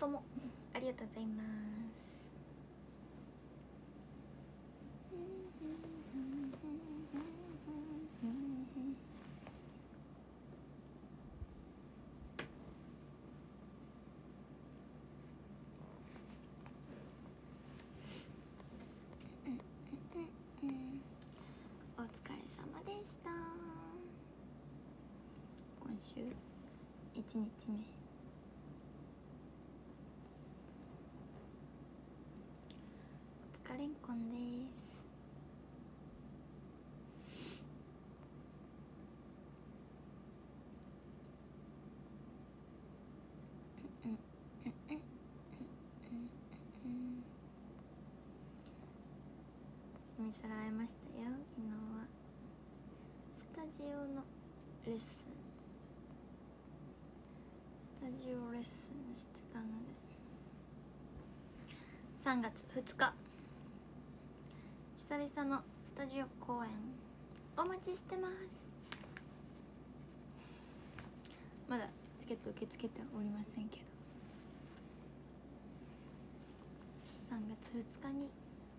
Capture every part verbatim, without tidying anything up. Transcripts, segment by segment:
ともありがとうございます。お疲れ様でした。今週いちにちめ、お疲れんこんです。すみさら会えましたよ。昨日はスタジオのレッスンスタジオレッスンしてたので、さんがつふつか久々のスタジオ公演お待ちしてます。まだチケット受け付けておりませんけど、さんがつふつかに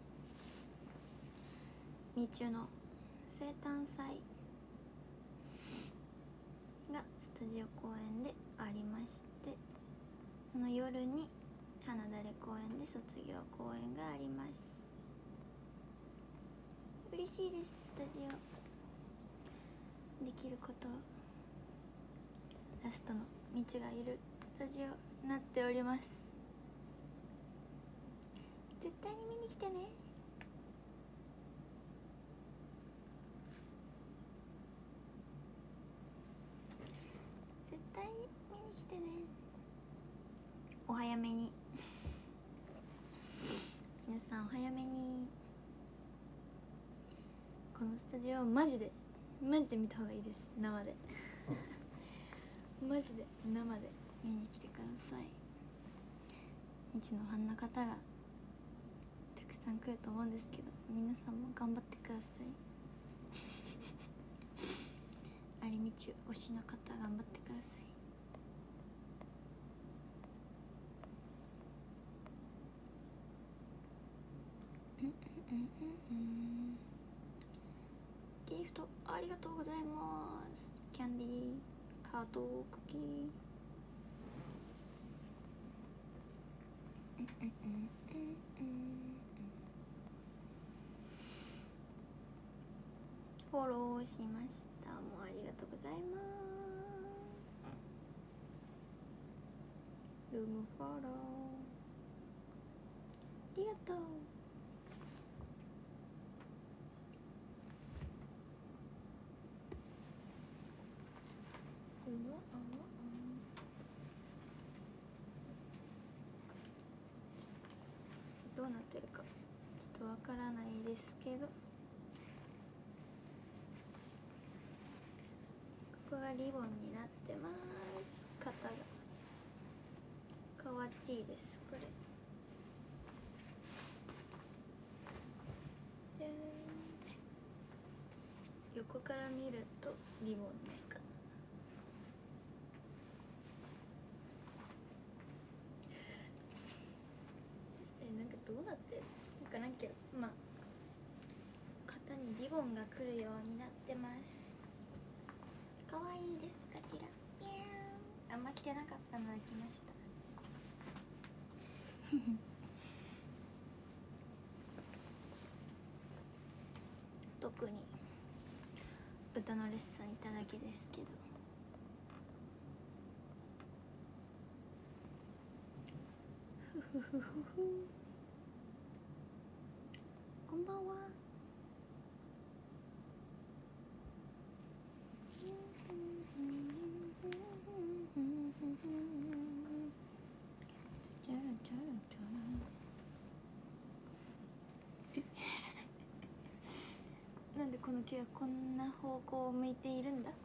みちゅの生誕祭がスタジオ公演でありまして、その夜に花だれ公演で卒業公演があります。嬉しいです。スタジオできること、ラストのみちゅがいるスタジオになっております。絶対に見に来てね。絶対に見に来てね。お早めに皆さんお早めに。このスタジオマジでマジで見た方がいいです。生でマジで生で見に来てください。みちのファンの方がたくさん来ると思うんですけど、皆さんも頑張ってくださいありみちゅ推しの方頑張ってください。うんうんうんうんギフトありがとうございます。キャンディーハートクッキー、うんうんうんうんうんフォローしました。もうありがとうございます。ルームフォローありがとう。うわあわあどうなってるかちょっとわからないですけど、ここがリボンになってます。肩がかわちいです。これじゃーん。横から見るとリボンのかなえ、なんかどうなってるわからんけど、まあ肩にリボンがくるようになってます。かわいいです。こちらあんま着てなかったので来ました特に歌のレッスンいただけですけど、ふふふふふこんばんは。なんでこの木はこんな方向を向いているんだ。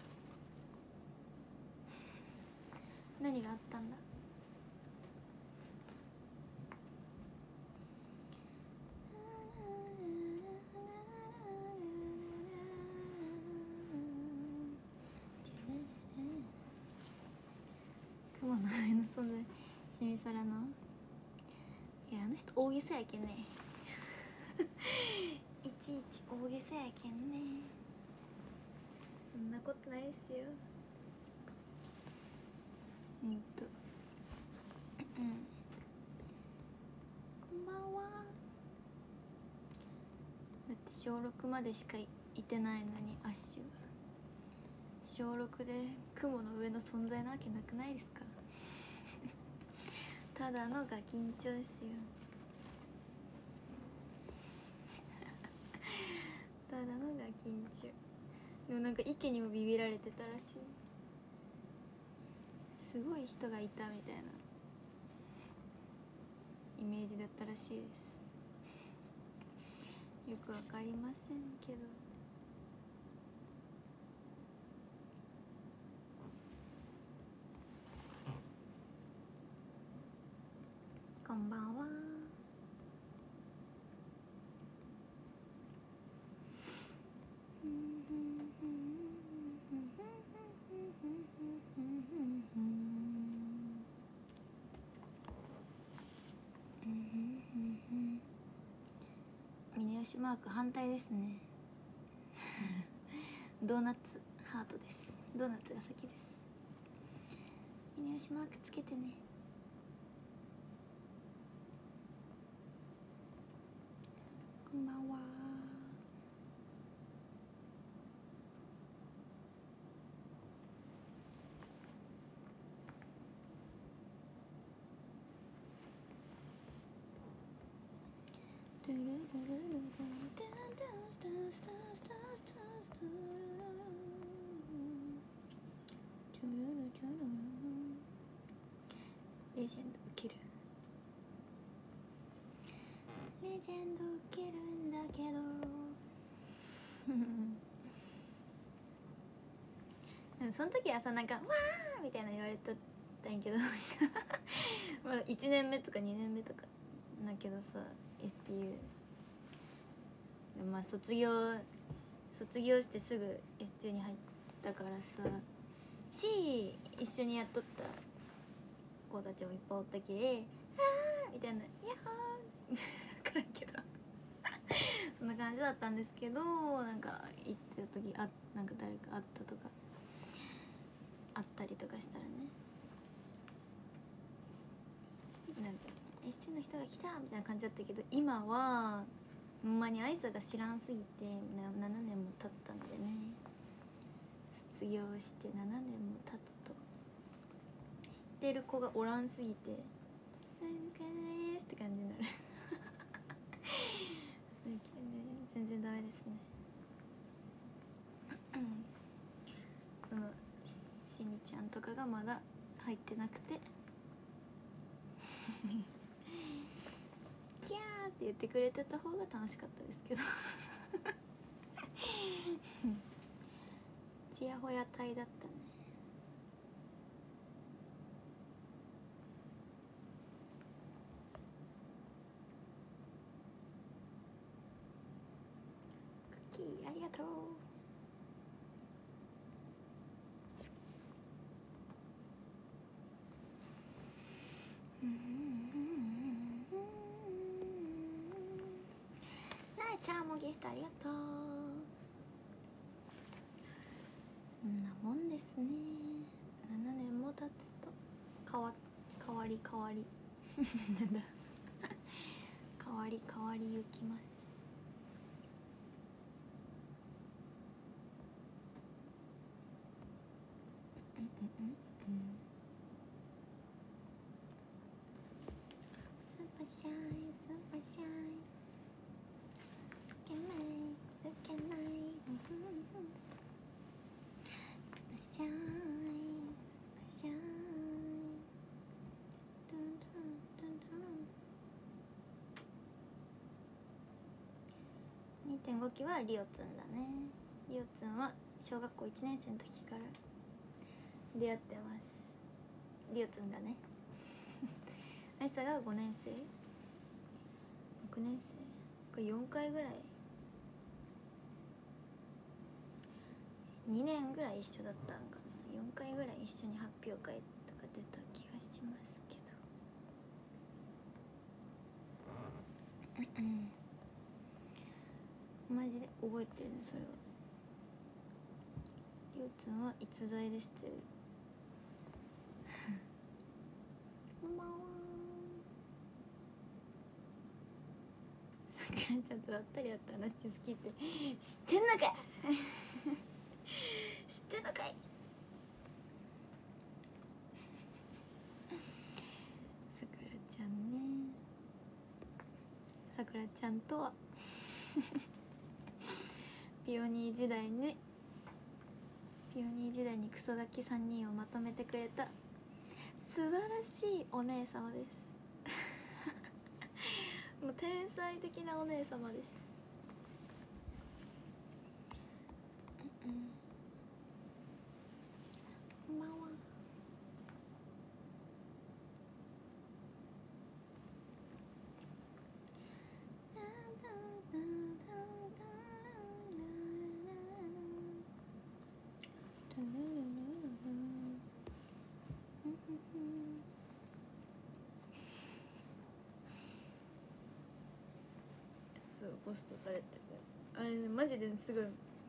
何があったんだ。雲の上の存在信セミソラの、いやあの人大げさやけんねいちいち大げさやけんね。そんなことないですよ。うんとうんこんばんは。だって小ろくまでしかいてないのにアッシュは小ろくで雲の上の存在なわけなくないですかただのガキンチョですよただのガキンチョ。でもなんか池にもビビられてたらしい。すごい人がいたみたいなイメージだったらしいです。よくわかりませんけど。こんばんは。峰吉マーク反対ですねドーナツハートです。ドーナツが先です。峰吉マークつけてね。こんばんは。レジェンド受ける。レジェンド受けるんだけどでもその時はさ、なんか「わー!」みたいな言われたんやけどまだいちねんめとかにねんめとかだけどさ エスティーユー でもまあ卒業卒業してすぐ エスティーユー に入ったからさし、一緒にやっとった子たちもいっぱいおったけ「あー!」みたいな「ヤッホー!」分からんけどそんな感じだったんですけど、なんか行ってた時あなんか誰か会ったとかあったりとかしたらね、なんかエスティーユー の人が来たみたいな感じだったけど、今はほんまに愛さが知らんすぎてななねんも経ったんでね、卒業してななねんも経つと知ってる子がおらんすぎて「そういう感じです」って感じになるそういうけどね、全然ダメですねそのしみちゃんとかがまだ入ってなくてキャーって言ってくれてた方が楽しかったですけどちやほや隊だったね。クッキーありがとう。なえちゃんもギフトありがとう。そんなもんですね。ななねんも経つと変わ変わり変わりなんだ変わり変わりゆきます。うんうんうんうんスーパーシャイスーパーシャイいけないいけないスーパーシャイスーパーシャイドゥンドゥンドゥンドゥン にてんご 期はリオツンだね。リオツンは小学校いちねん生の時から出会ってます。リオツンがねあいさがごねん生ろくねん生これよんかいぐらいにねんぐらい一緒だったんかな。よんかいぐらい一緒に発表会とか出た気がしますけど、 うんマジで覚えてるね。それはりょうつんは逸材でしたよ。こんばんは。さくらちゃんとばったり会った話好きって知ってんのかい知ってんのかい。さくらちゃんね。さくらちゃんとはピオニー時代にピオニー時代にクソガキさんにんをまとめてくれた素晴らしいお姉様ですもう天才的なお姉様です。うん、こんばんは。そうポストされてるあれ、ね、マジですごい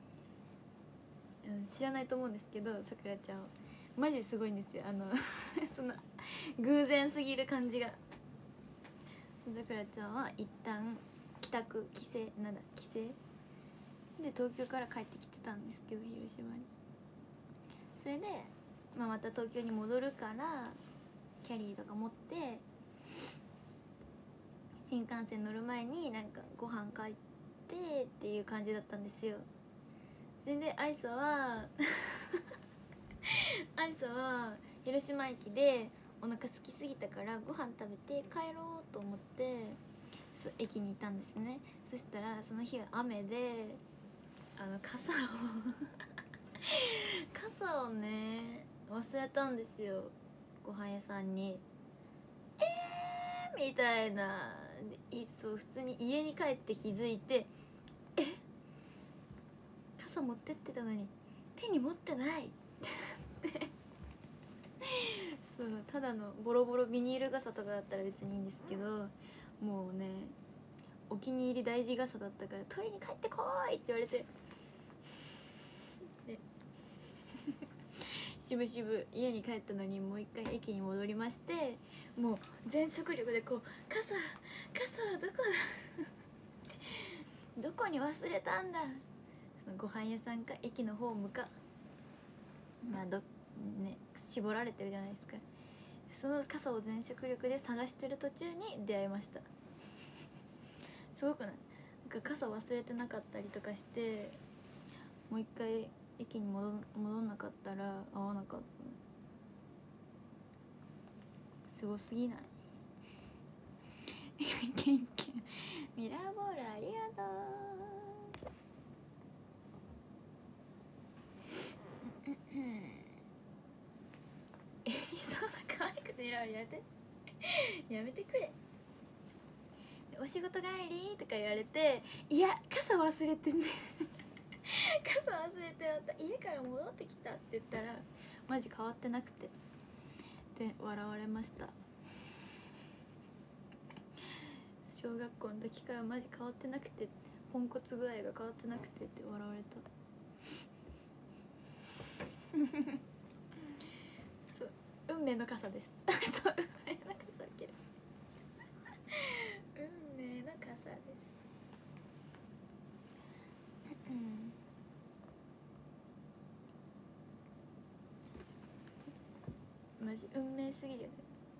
知らないと思うんですけど、さくらちゃんマジすごいんですよ。あのその偶然すぎる感じが。さくらちゃんは一旦帰宅帰省なんだ帰省で東京から帰ってきてたんですけど、広島に。それで、まあ、また東京に戻るからキャリーとか持って新幹線乗る前になんかご飯買ってっていう感じだったんですよ。それでアイサはアイサは広島駅でお腹空きすぎたからご飯食べて帰ろうと思って駅にいたんですね。そしたらその日は雨であの傘を傘をね忘れたんですよ、ご飯屋さんに。えーみたいな。いそう普通に家に帰って気づいて、え傘持ってってたのに手に持ってないそうただのボロボロビニール傘とかだったら別にいいんですけど、もうねお気に入り大事傘だったから取りに帰ってこいって言われて、でしぶしぶ家に帰ったのにもう一回駅に戻りまして、もう全速力でこう傘傘はどこだどこに忘れたんだ。そのご飯屋さんか駅のホームか、まあどね絞られてるじゃないですか。その傘を全速力で探してる途中に出会いました。すごくない？なんか傘忘れてなかったりとかして、もう一回駅に戻戻んなかったら会わなかった。すごすぎない？ケンケンミラーボールありがとう。えそんな可愛くてやめてやめてくれ。お仕事帰りとか言われて、いや傘忘れてね傘忘れてまた家から戻ってきたって言ったらマジ変わってなくてで笑われました。小学校の時からマジ変わってなくて、ポンコツ具合が変わってなくてって笑われたそう運命の傘ですそう運命の傘受ける運命の傘です。うんマジ運命すぎるよね。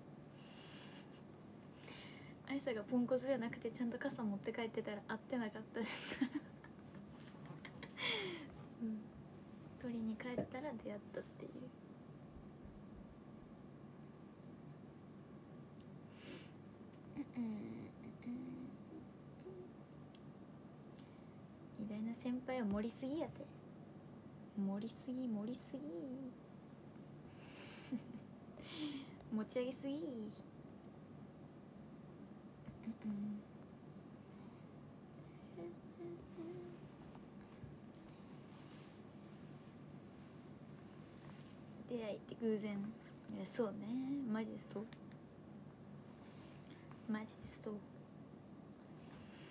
アイサがポンコツじゃなくてちゃんと傘持って帰ってたら会ってなかったですからうん、取りに帰ったら出会ったっていう。偉大な先輩は盛りすぎやて。盛りすぎ盛りすぎ持ち上げすぎうん出会いって偶然。いやそうね、マジでそうマジでそう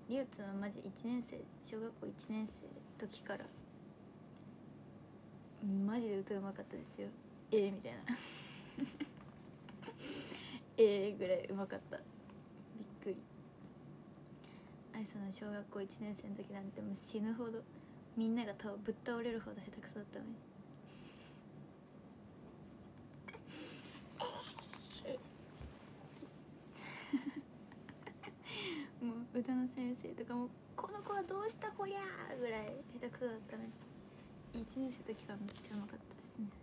りゅうつんはマジいちねん生、小学校いちねん生の時からマジで歌うまかったですよ。えー、みたいなえーぐらいうまかった。びっくり。あいさの小学校いちねん生の時なんてもう死ぬほどみんなが倒ぶっ倒れるほど下手くそだったのにもう歌の先生とかもこの子はどうしたこりゃーぐらい下手くそだったのにいちねん生の時からめっちゃうまかったですね。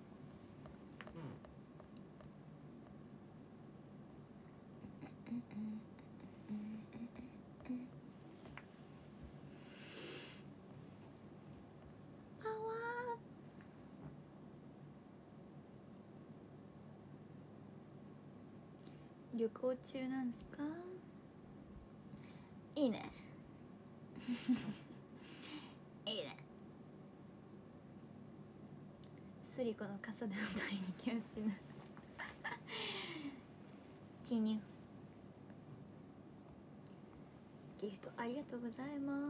あわー旅行中なんすか？いいねいいね。スリコの傘でも取りに行きますね記入ギフトありがとうございます。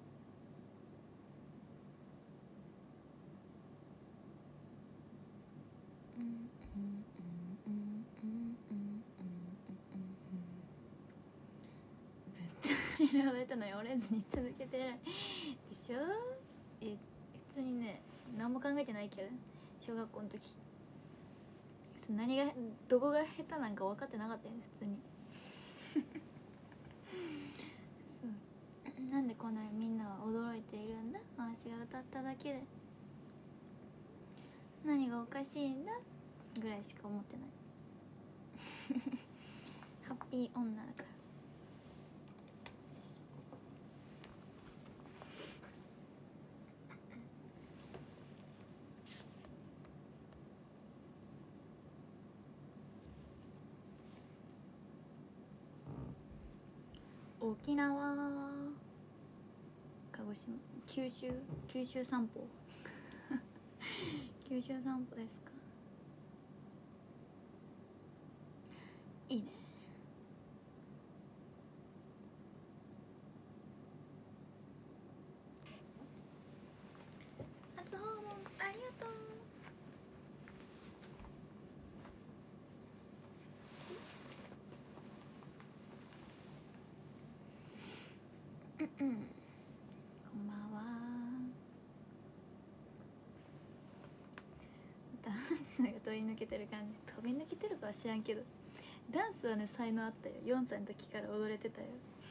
ぶっ倒れられたのに折れずに続けてないでしょ。え普通にね何も考えてないけど小学校の時何がどこが下手なんか分かってなかったよね普通にそうなんでこんなにみんなは驚いているんだ私が歌っただけで何がおかしいんだぐらいしか思ってないハッピー女だから沖縄鹿児島九州九州散歩九州散歩ですか？いいね。初訪問ありがとう。うんうん、こんばんは。ダンスが飛び抜けてる感じ。飛び抜けてるかは知らんけどダンスはね才能あったよ。よんさいの時から踊れてたよ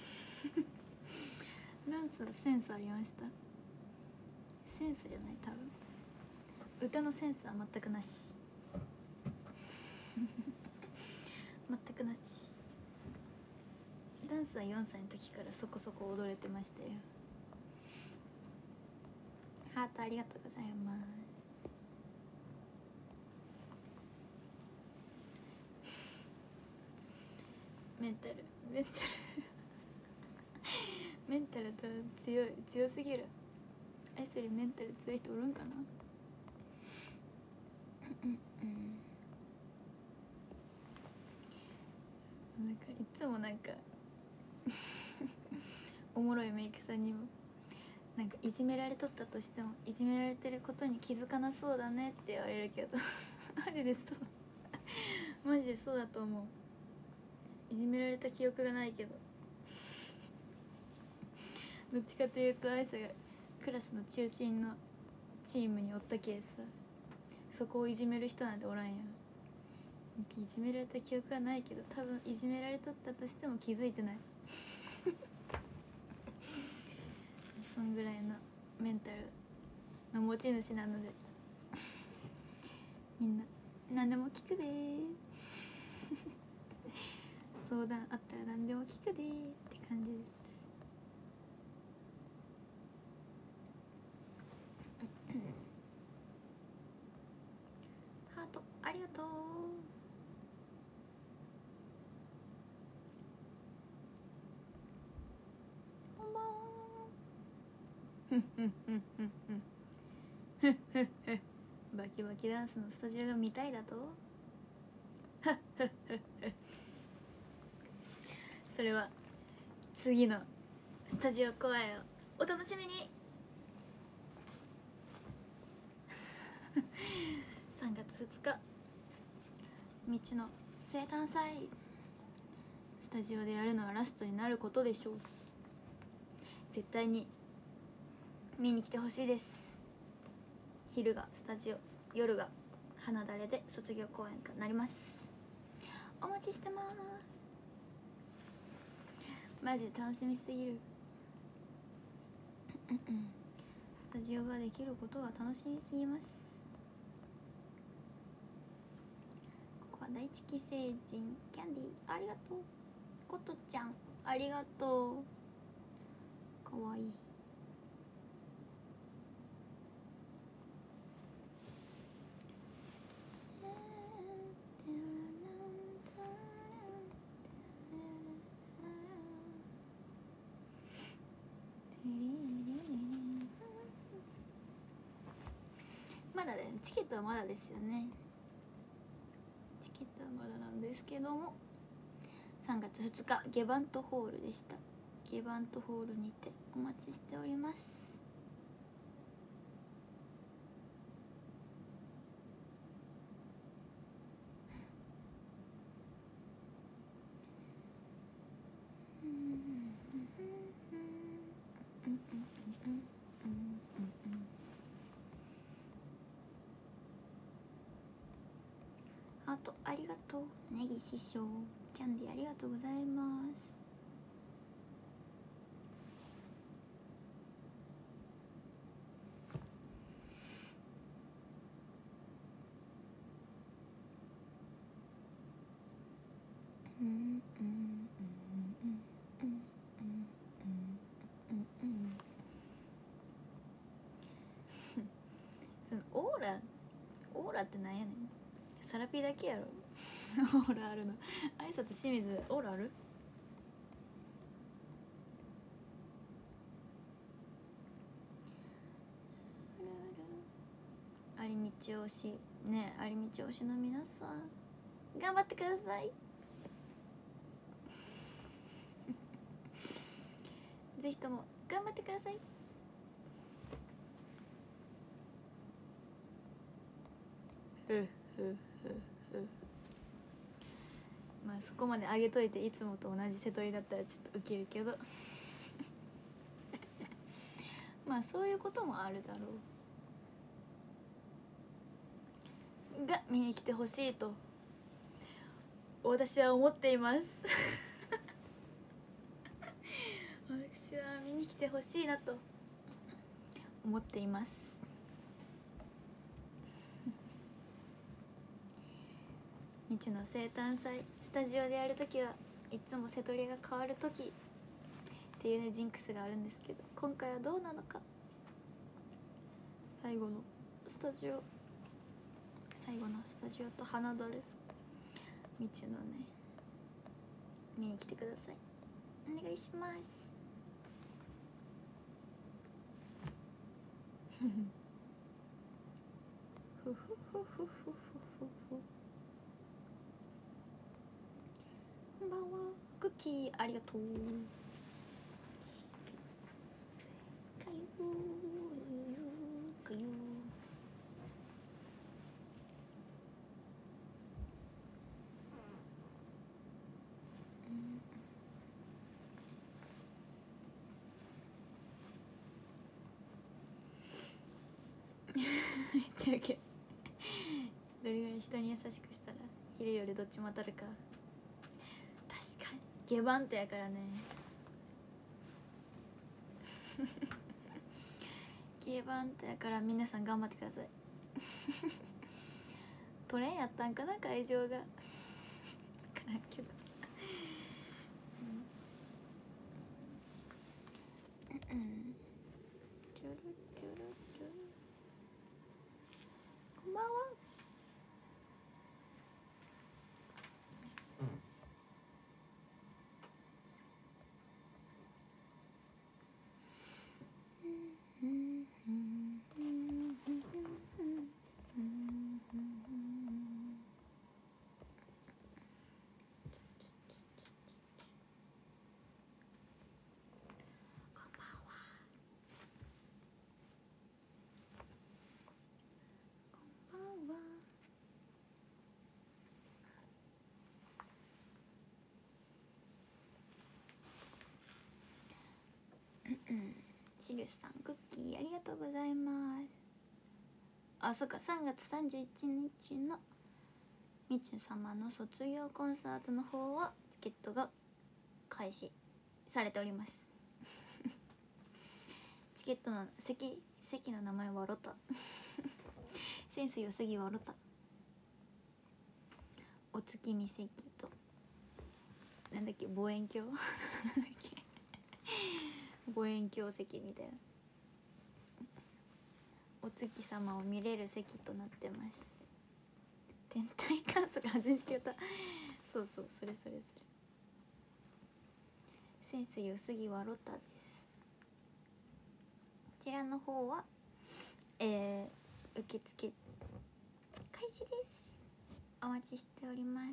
ダンスはセンスありました。センスじゃない多分歌のセンスは全くなし全くなし。ダンスはよんさいの時からそこそこ踊れてましたよ。ハートありがとうございます。メンタルメンタルメンタルと強い強すぎる。あいそれメンタル強い人おるんかなうんうんなんかいつもなんかおもろいメイクさんにもなんかいじめられとったとしてもいじめられてることに気づかなそうだねって言われるけどマジでそうマジでそうだと思う。いじめられた記憶がないけどどっちかというとあいさがクラスの中心のチームにおったけさそこをいじめる人なんておらんやん。なんかいじめられた記憶はないけど多分いじめられとったとしても気づいてないそんぐらいのメンタルの持ち主なのでみんな何でも聞くでー相談あったら何でも聞くでーって感じです。ハートありがとう。こんばんはふんふんふんふんふんふんふんふんバキバキダンスのスタジオが見たいだとはっはっはっはそれは次のスタジオ公演をお楽しみにさんがつふつかみちの生誕祭、スタジオでやるのはラストになることでしょう。絶対に見に来てほしいです。昼がスタジオ、夜が花だれで卒業公演となります。お待ちしてます。マジで楽しみすぎるスタジオができることが楽しみすぎます。ここは第一期成人キャンディーありがとう。ことちゃんありがとう。かわいい。まだね、チケットはまだですよね。チケットはまだなんですけども、さんがつふつかゲバントホールでした。ゲバントホールにてお待ちしております。あとありがとうネギ師匠、キャンディーありがとうございます。うんうんうんうんうんうんうんそのオーラオーラってなんやねん。サラピーだけやろオーラあるの。挨拶清水オーラある？有道推しね、有道推しの皆さん頑張ってくださいぜひとも頑張ってください。ふふふふまあそこまで上げといていつもと同じ瀬戸りだったらちょっとウケるけどまあそういうこともあるだろうが見に来てほしいと私は思っています私は見に来てほしいなと思っていますみちの生誕祭スタジオでやるときはいつも瀬戸りが変わるときっていうねジンクスがあるんですけど、今回はどうなのか。最後のスタジオ最後のスタジオと花どるみちのね見に来てください。お願いしますふふふふふふふこんばんはクッキーありがとう。かゆーかゆーめっちゃウケるどれぐらい人に優しくしたら昼よりどっちも当たるか。確かにゲバントやからねゲバントやから皆さん頑張ってくださいトレンやったんかな会場が分からんけどうんうんこんばんは。 シルさんクッキーありがとうございます。あ、そっか、さんがつさんじゅういちにちのみちゅ様の卒業コンサートの方はチケットが開始されております。チケットの席席の名前はロタセンス良すぎはロタ、お月見席となんだっけ望遠鏡なんだっけ望遠鏡席みたいな、お月様を見れる席となってます。天体観測外しちゃったそうそう、それそれそれ、センス良すぎはロタです。こちらの方はえー、受付開始です。お待ちしております。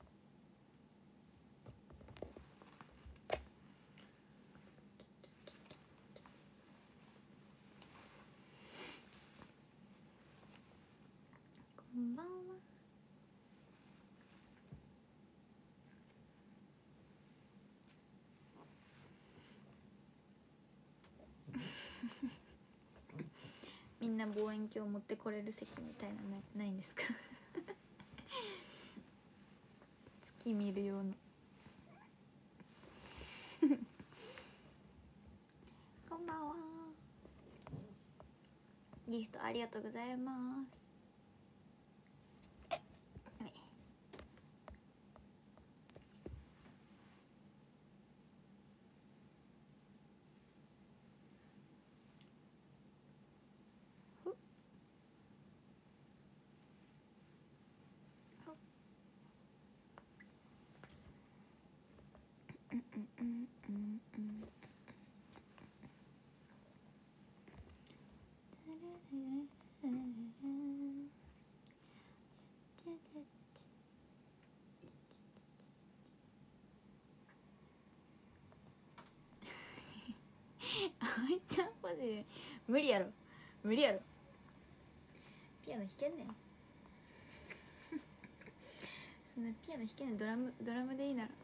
こんばんは。みんな望遠鏡持ってこれる席みたいなのないんですか月見るようなこんばんは。ギフトありがとうございます。あいちゃんマジで無理やろ無理やろ、ピアノ弾けんねんそんなピアノ弾けんねん、ドラムドラムでいいなら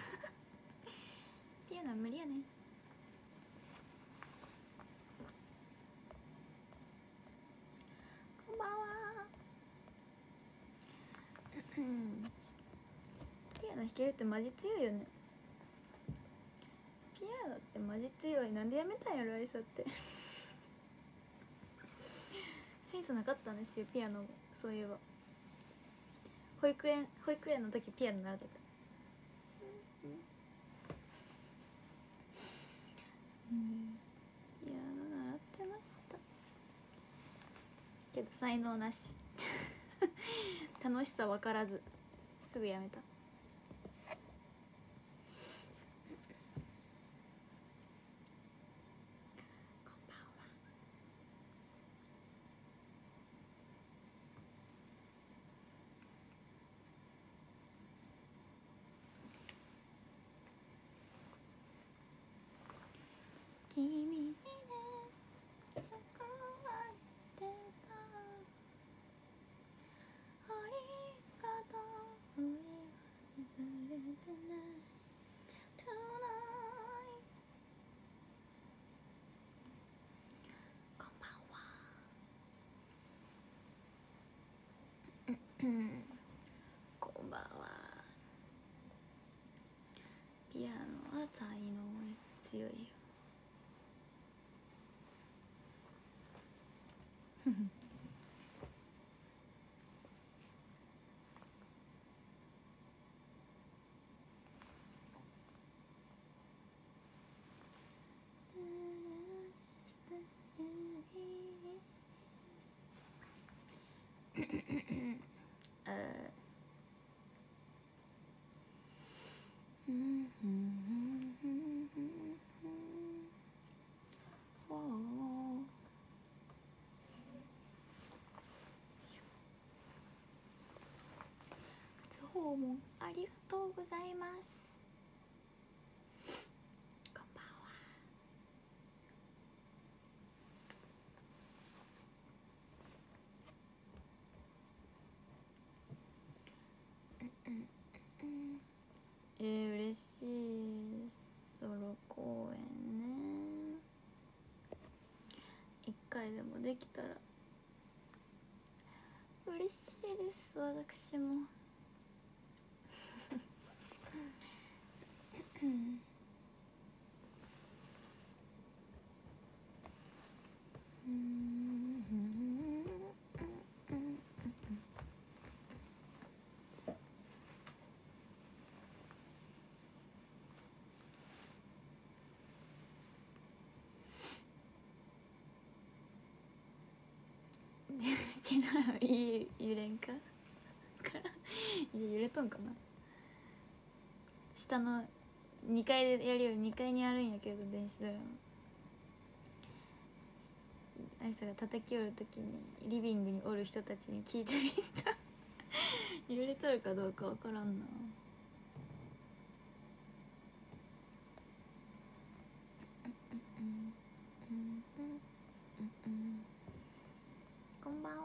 ピアノは無理やねん。こんばんはピアノ弾けるってマジ強いよね。ピアノってマジ強い。なんでやめたんやろあいさってセンスなかったんですよピアノも。そういえば保育園保育園の時ピアノ習ってた。うんピアノ習ってましたけど才能なし楽しさ分からずすぐやめた。君にね救われてた、ありがとう言われてない Tonight。 こんばんはこんばんは。ピアノは才能に強いよあうん訪問ありがとうございます。こんばんは。うんうんうんえー、嬉しい。ソロ公演ね。 回でもできたら嬉しいです。私もうんちならい揺れんかいや揺れとんかな。下のにかいでやるよりにかいにあるんやけど電子ドラムあいつが叩き寄る時にリビングにおる人たちに聞いてみた揺れとるかどうかわからんな。こんばんは。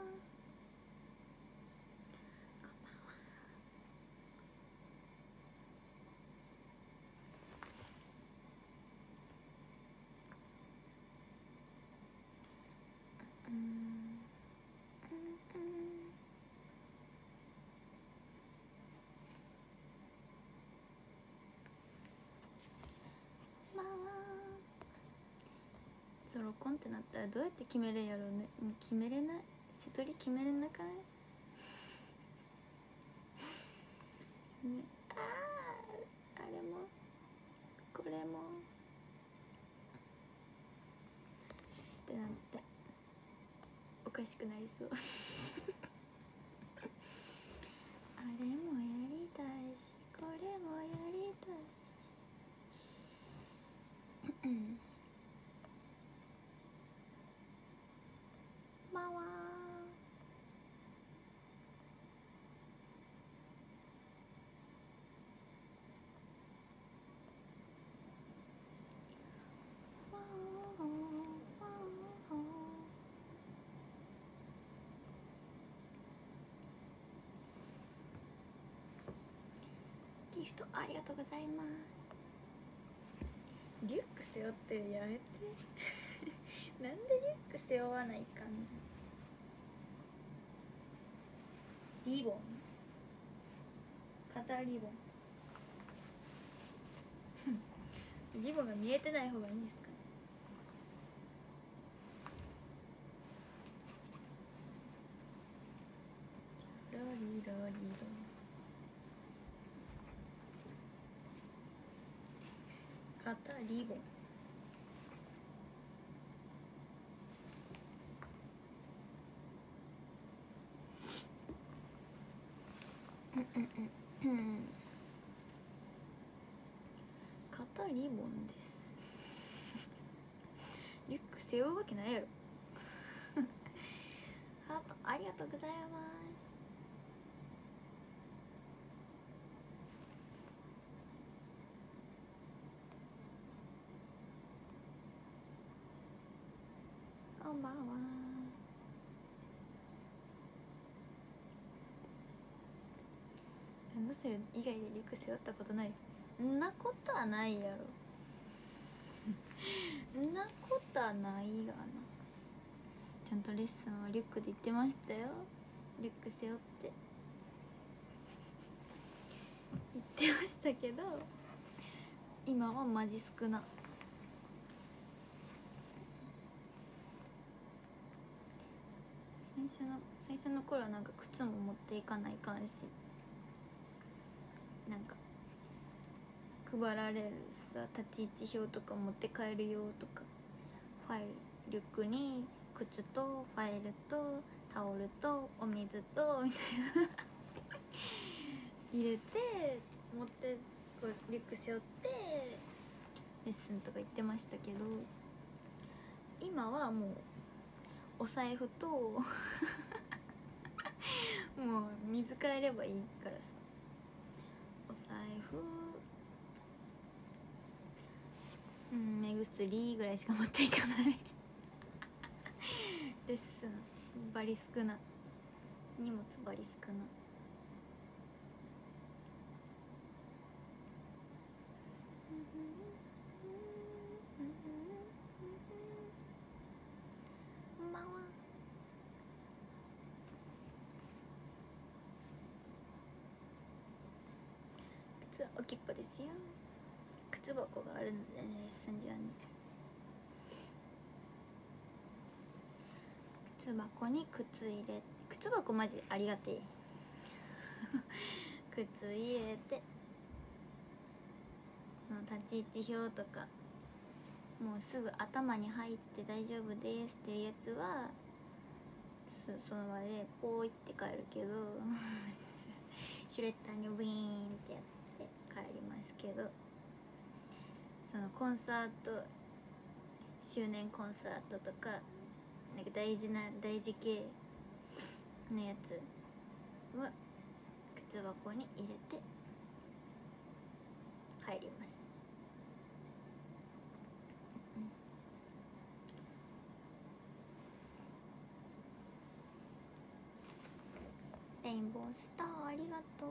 ソロコンってなったらどうやって決めるんやろうね。決めれない。瀬戸り決めれなかないね。あーあれもこれもってなっておかしくなりそうあれもやりたいしこれもやりたいしうんまわギフトありがとうございます。リュック背負ってるやめてなんでリュック背負わないかんの。リボン肩リボンリボンが見えてない方がいいんですかね。ラリラリラ肩リボンうんうんうんうん肩リボンですリュック背負うわけないやろハートありがとうございます。こんばんは。ランドセル以外でリュック背負ったことない。んなことはないやろんなことはないがな。ちゃんとレッスンはリュックで行ってましたよ。リュック背負って行ってましたけど今はマジ少な。最初の最初の頃はなんか靴も持っていかないかんしなんか配られるさ立ち位置表とか持って帰るよとかファイルリュックに靴とファイルとタオルとお水とみたいな入れて持ってこうリュック背負ってレッスンとか行ってましたけど今はもうお財布ともう水変えればいいからさお財布うん目薬ぐらいしか持っていかないレッスンバリ少な荷物バリ少な靴置きっぱですよ。靴箱があるのでね、レッスン場に靴箱に靴入れ、靴箱マジでありがてえ靴入れて、その立ち位置表とかもうすぐ頭に入って大丈夫ですっていうやつはそ, その場でポーイって帰るけどシュレッダーにブイーンってやって帰りますけど、そのコンサート周年コンサートとかなんか大事な大事系のやつは靴箱に入れて帰ります。レインボースターありがとう。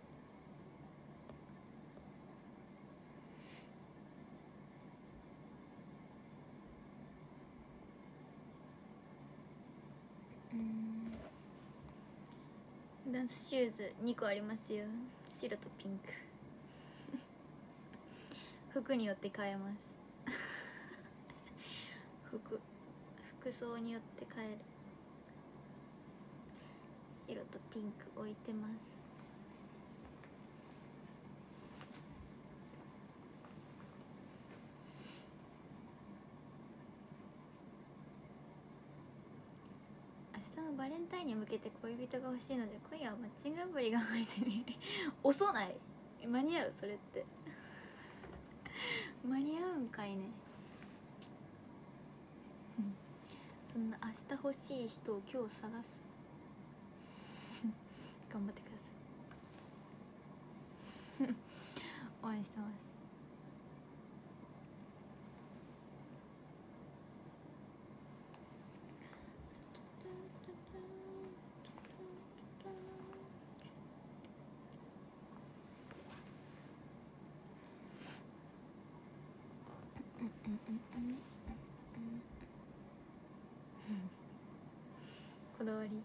うん、ダンスシューズにこありますよ。白とピンク服によって変えます服服装によって変える。白とピンク置いてます。明日のバレンタインに向けて恋人が欲しいので今夜はマッチングアプリが入ってね遅ない間に合うそれって間に合うんかいねそんな明日欲しい人を今日探す頑張ってください応援してます。こだわり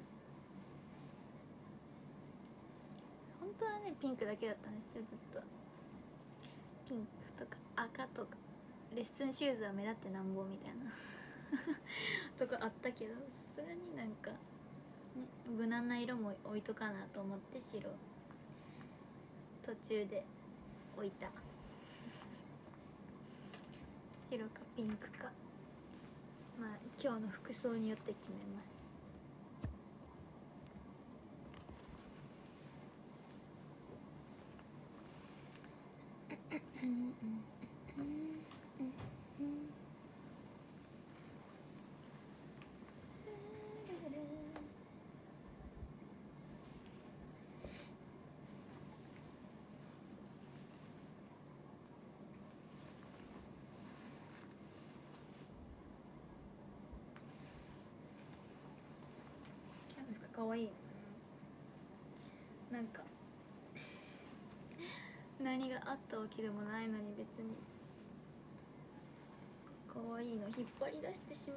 本当はねピンクだけだったんですよずっと。ピンクとか赤とかレッスンシューズは目立ってなんぼみたいなとかあったけど、さすがになんか、ね、無難な色も置いとかなと思って白途中で置いた。白かピンクか、まあ今日の服装によって決めます。かわいい。なんか何があったわけでもないのに別にかわいいの引っ張り出してしまった。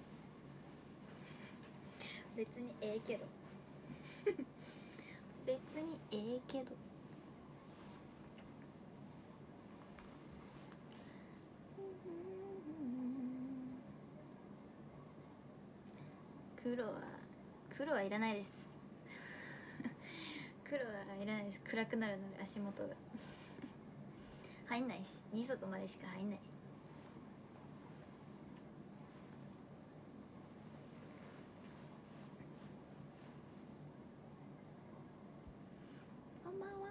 別にええけど別にええけど黒は黒はいらないです黒はいらないです。暗くなるので足元が入んないし、に足までしか入んない。こんばんは。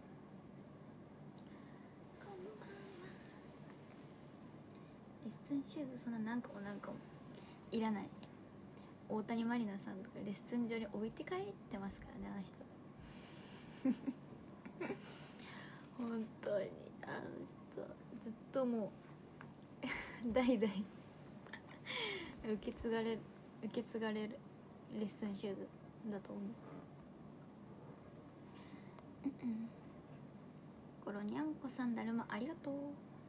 こんばんは。レッスンシューズそんな何個も何個もいらない。大谷まりなさんとかレッスン場に置いて帰ってますからね、あの人本当にあの人ずっともう代々受け継がれる受け継がれるレッスンシューズだと思う。コロニャンコさんだるまありがとう。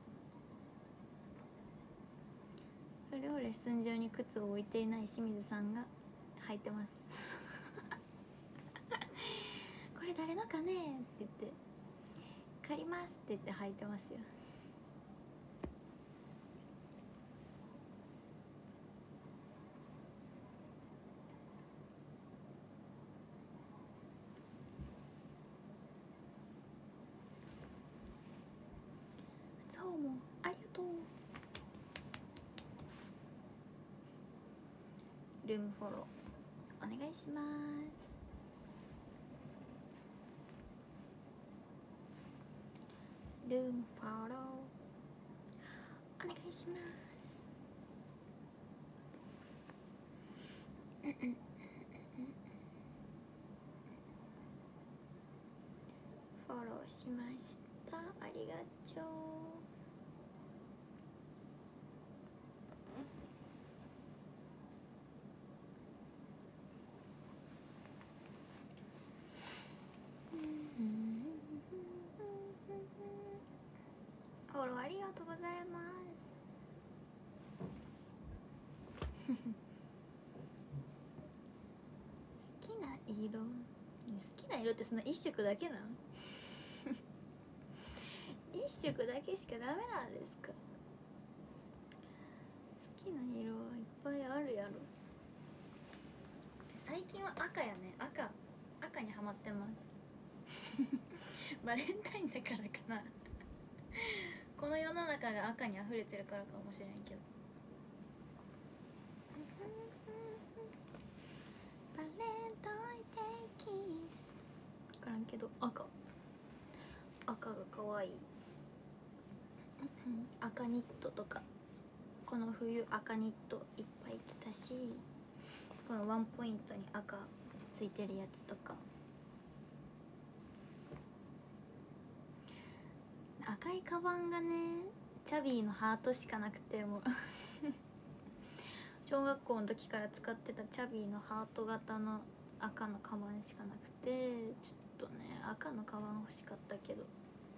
それをレッスン場に靴を置いていない清水さんが履いてますこれ誰のかねって言って借りますって言って履いてますよ。そうもありがとう。ルームフォローお願いします。ルームフォローお願いします。うんうんうんうん。フォローしました。ありがとう。フォローありがとうございます。好きな色、好きな色ってその一色だけなん一色だけしかダメなんですか。好きな色はいっぱいあるやろ。最近は赤やね。赤赤にハマってますバレンタインだからかなこの世の中が赤にあふれてるからかもしれんけどバレンタインデーキス分からんけど赤赤が可愛い赤ニットとかこの冬赤ニットいっぱい着たし、このワンポイントに赤ついてるやつとか赤いカバンがねチャビーのハートしかなくてもう小学校の時から使ってたチャビーのハート型の赤のカバンしかなくてちょっとね赤のカバン欲しかったけど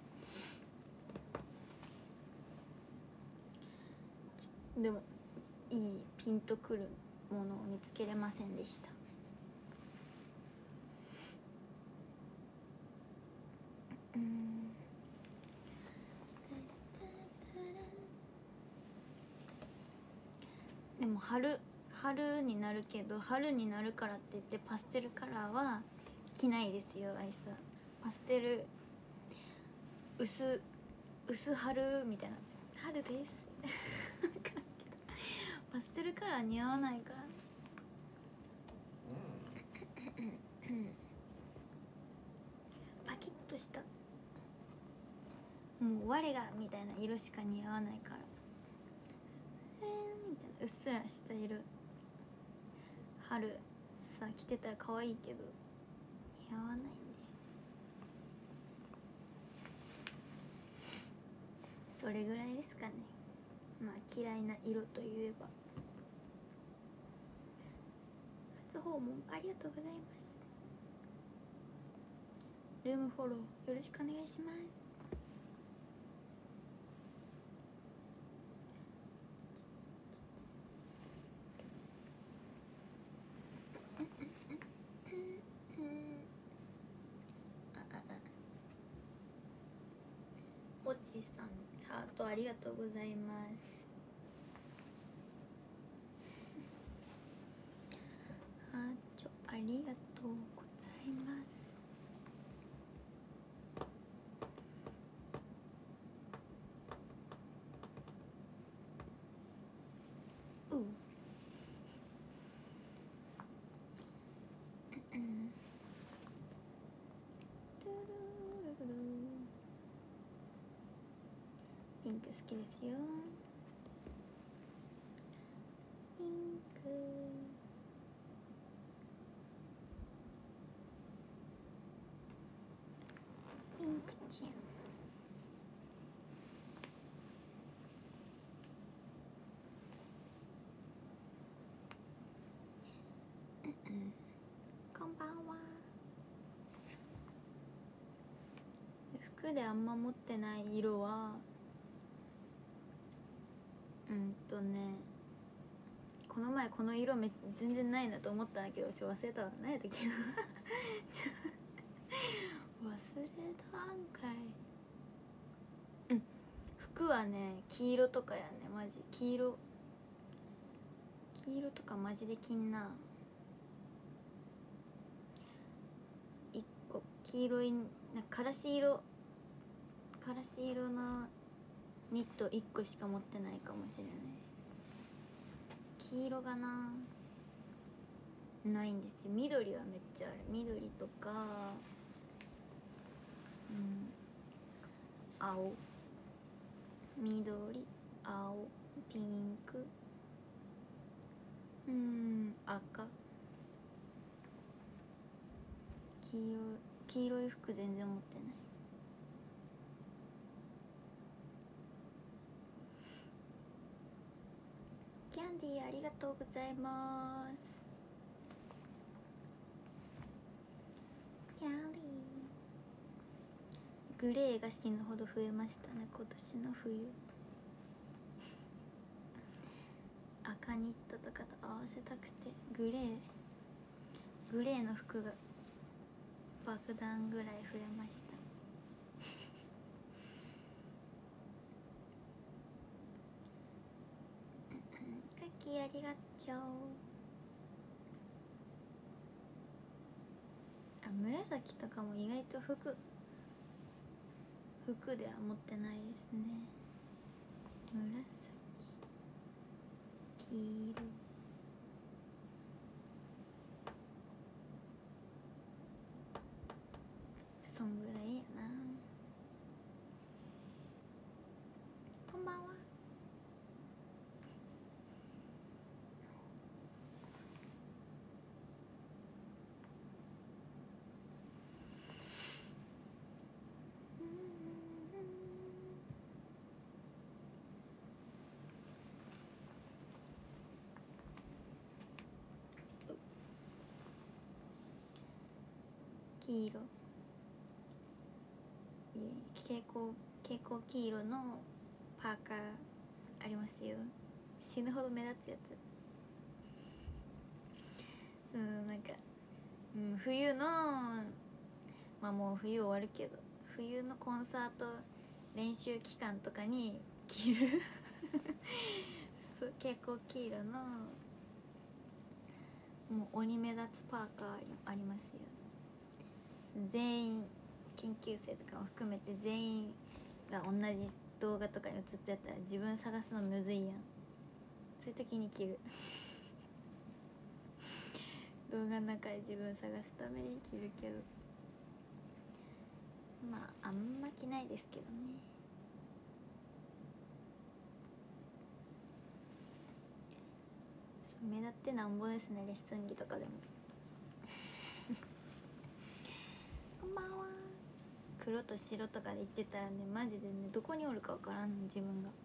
でもいいピンとくるものを見つけれませんでした。うんでも春春になるけど春になるからって言ってパステルカラーは着ないですよ。アイスはパステル薄薄春みたいな春ですパステルカラー似合わないからパキッとしたもう我がみたいな色しか似合わないからえーみたいなうっすらした色春さ着てたら可愛いけど似合わないんでそれぐらいですかね。まあ嫌いな色といえば初訪問ありがとうございます。ルームフォローよろしくお願いします。おちさんハートありがとうございます。ハートありがとうございます。ううんピンク好きですよ。ピンクピンクちゃんこんばんは。服であんま持ってない色はうんとねこの前この色め全然ないなと思ったんだけどちょっと忘れたわ。何やったっけな忘れたんかい。 服はね黄色とかやね、マジ黄色黄色とかマジで着んな。一個黄色いなんかからし色からし色のニットいっこしか持ってないかもしれないです。黄色がなないんですよ。緑はめっちゃある。緑とかうん青、緑、青、ピンク、うん赤、黄色い黄色い服全然持ってない。キャンディーありがとうございます。キャンディーグレーが死ぬほど増えましたね今年の冬。赤ニットとかと合わせたくてグレーグレーの服が爆弾ぐらい増えました。カッキーありがとう。あ、紫とかも意外と服服では持ってないですね。紫、黄色、そんぐらいやな。こんばんは。黄色、蛍光蛍光黄色のパーカーありますよ。死ぬほど目立つやつ。そのなんか、うん、冬のまあもう冬終わるけど冬のコンサート練習期間とかに着るそう蛍光黄色のもう鬼目立つパーカーありますよ。全員研究生とかも含めて全員が同じ動画とかに映ってたら自分探すのむずいやん。そういう時に着る動画の中で自分探すために着るけど、まああんま着ないですけどね。目立ってなんぼですね、レッスン着とかでもこんばんは。黒と白とかで言ってたらね、マジでねどこにおるかわからんの自分が。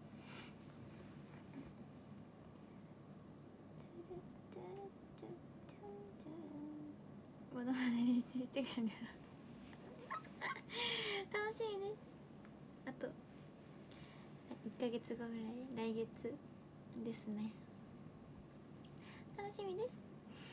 まだまだ練習してからね楽しみです。あといっかげつごぐらい、来月ですね。楽しみです。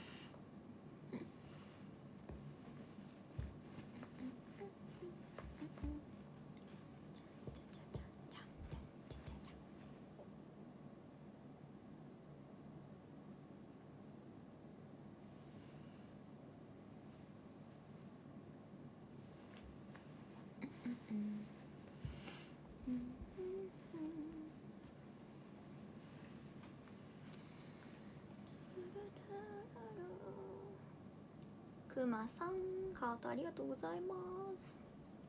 くまさんハートありがとうございます。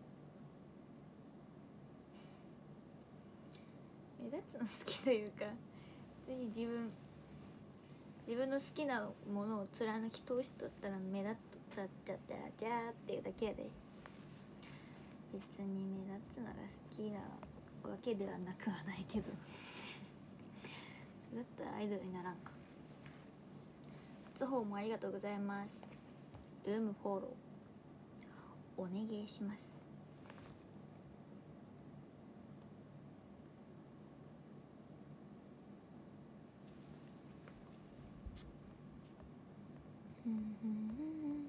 目立つの好きというか、普通に自分自分の好きなものを貫き通しとったら目立っとっちゃったじゃーっていうだけやで。別に目立つのが好きなわけではなくはないけどそうだったらアイドルにならんか。ツホーもありがとうございます。ルームフォローお願いします。うんうんうん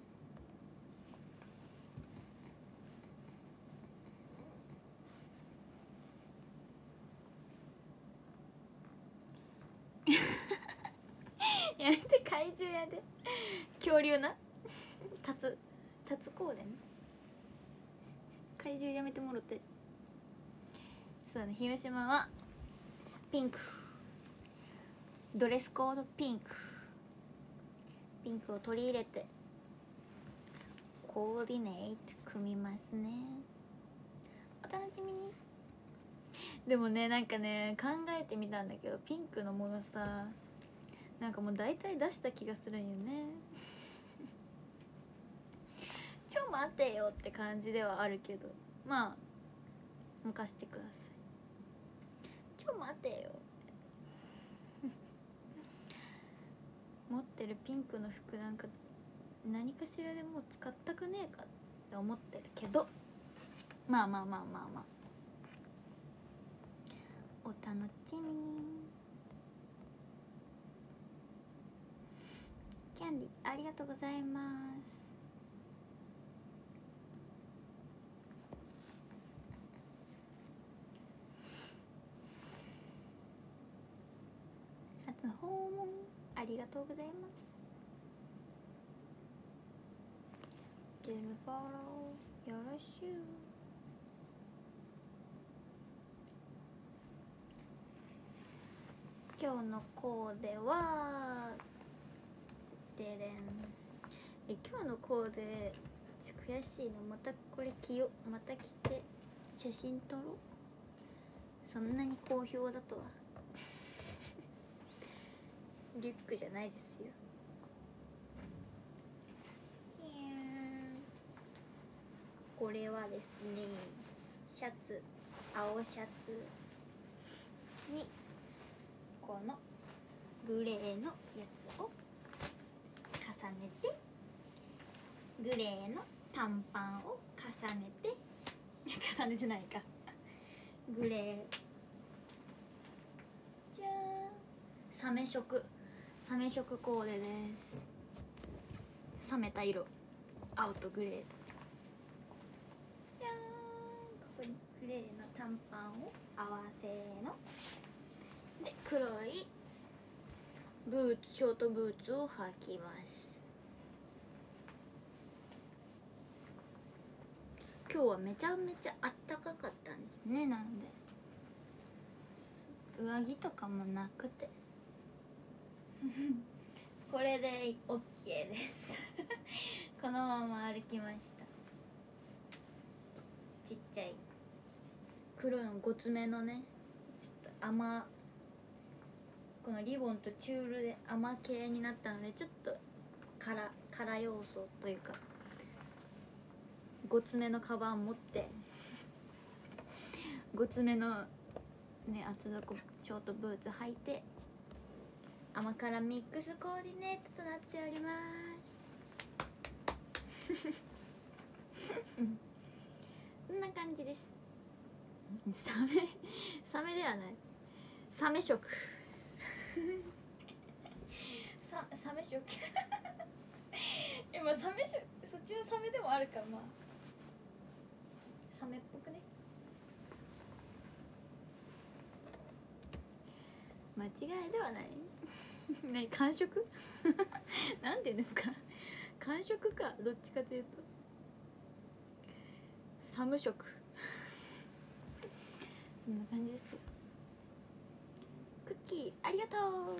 やめて、怪獣やで。恐竜な立つ立つこうでね。怪獣やめてもろて。そうだね、広島はピンク、ドレスコードピンク、ピンクを取り入れてコーディネート組みますね。お楽しみに。でもね、なんかね、考えてみたんだけど、ピンクのものさ、なんかもう大体出した気がするんよね。ちょ待てよって感じではあるけど、まあ任せてください。ちょ待てよ持ってるピンクの服なんか何かしらでもう使ったくねえかって思ってるけど、まあまあまあまあまあお楽しみに。キャンディーありがとうございます。初訪問ありがとうございます。ゲルフォローよろしゅう。今日のコーデはででんえ今日のコーデ悔しいの。またこれ着よまた着て写真撮ろう。そんなに好評だとはリュックじゃないですよ。これはですね、シャツ、青シャツにこのグレーのやつを重ねて、グレーの短パンを重ねて重ねてないかグレーじゃーん、サメ色サメ色コーデです。冷めた色、青とグレー。じゃーん、ここにグレーの短パンを合わせので、黒いブーツ、ショートブーツを履きます。今日はめちゃめちゃあったかかったんですね。なので上着とかもなくてこれで オーケー ですこのまま歩きました。ちっちゃい黒のごつめのね、ちょっと甘、このリボンとチュールで甘系になったので、ちょっと辛辛要素というかごつめのカバン持ってごつめのね厚底ショートブーツ履いて甘辛ミックスコーディネートとなっておりますそんな感じです。サメサメではない、サメ色ササメ色今サメ色、そっちのサメでもあるから、まあサメっぽくね。間違いではない何、寒色なんて言うんですか寒色か、どっちかというとサム色そんな感じですよ。クッキーありがとう。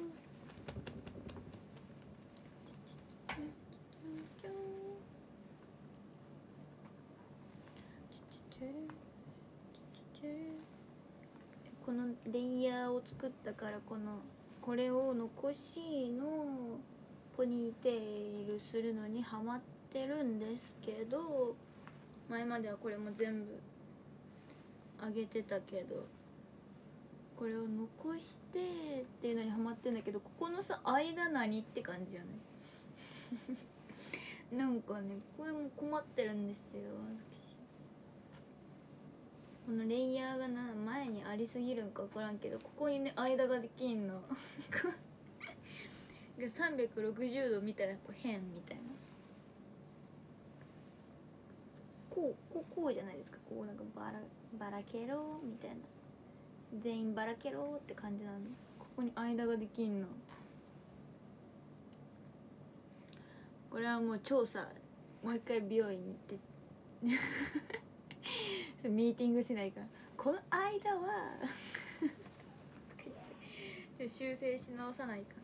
このレイヤーを作ったから、このこれを残しのポニーテールするのにハマってるんですけど、前まではこれも全部あげてたけど、これを残してっていうのにハマってんだけど、ここのさ間何って感じじゃないなんかね、これも困ってるんですよ私。このレイヤーがな前にありすぎるんか分からんけど、ここにね間ができんのさんびゃくろくじゅうど見たらこう変みたいな、こうこうこうじゃないですか、こうなんかバラバラケローみたいな、全員バラケローって感じなのに、ここに間ができんのこれはもう調査、もう一回美容院に行ってミーティングしないから、この間は修正し直さないか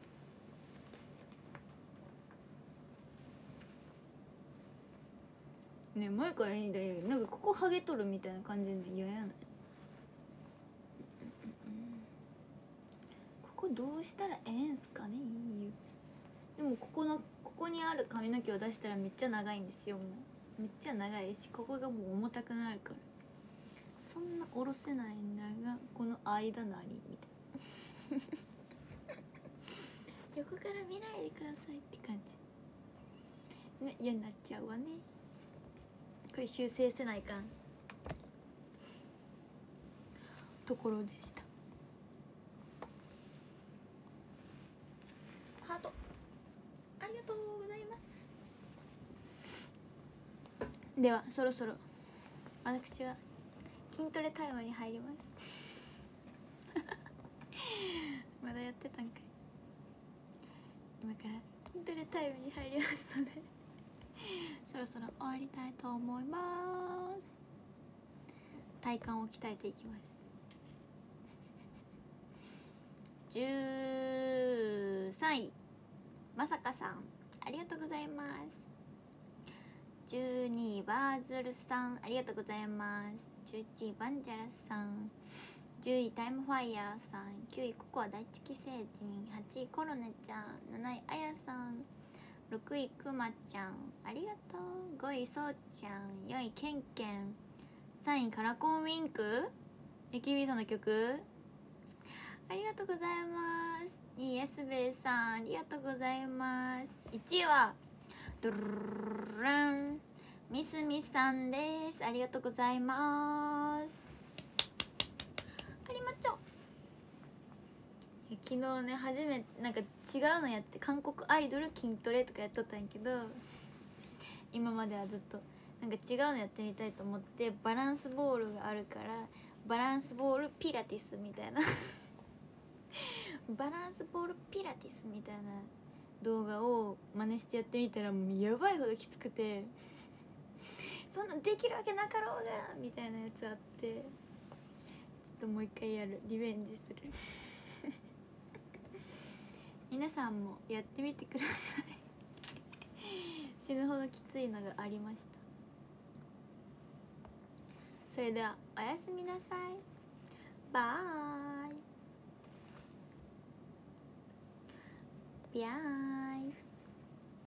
ね。もう一回いいんだよ、なんかここハゲとるみたいな感じで嫌やない？ここどうしたらええんすかね。でもここのここにある髪の毛を出したらめっちゃ長いんですよ。もうめっちゃ長いし、ここがもう重たくなるから、そんな下ろせないんだが、この間何みたいな横から見ないでくださいって感じね、嫌になっちゃうわね。これ修正せないかんところでした。ハートありがとうございます。ではそろそろ私は筋トレタイムに入りますまだやってたんかい。今から筋トレタイムに入りましたのでそろそろ終わりたいと思います。体幹を鍛えていきます。じゅうさんいまさかさん、ありがとうございます。じゅうにいバーズルさん、ありがとうございます。じゅういちいバンジャラさん、じゅういタイムファイヤーさん、きゅういココア大地期星人、はちいコロネちゃん、なないあやさん、ろくいくまちゃん、ありがとう。ごいそうちゃん、よいけんけん、さんいカラコンウィンク、エキビさんの曲ありがとうございます。にいやすべえさん、ありがとうございます。いちいはドゥルルルルンミスミさんです。ありがとうございます。ありまちょ。昨日ね、初めてなんか違うのやって、韓国アイドル筋トレとかやっとったんやけど、今まではずっとなんか違うのやってみたいと思って、バランスボールがあるからバランスボールピラティスみたいなバランスボールピラティスみたいな動画を真似してやってみたら、もうやばいほどきつくてそんなんできるわけなかろうがみたいなやつあって、ちょっともう一回やる、リベンジする皆さんもやってみてください死ぬほどきついのがありました。それではおやすみなさい。バイビャーン。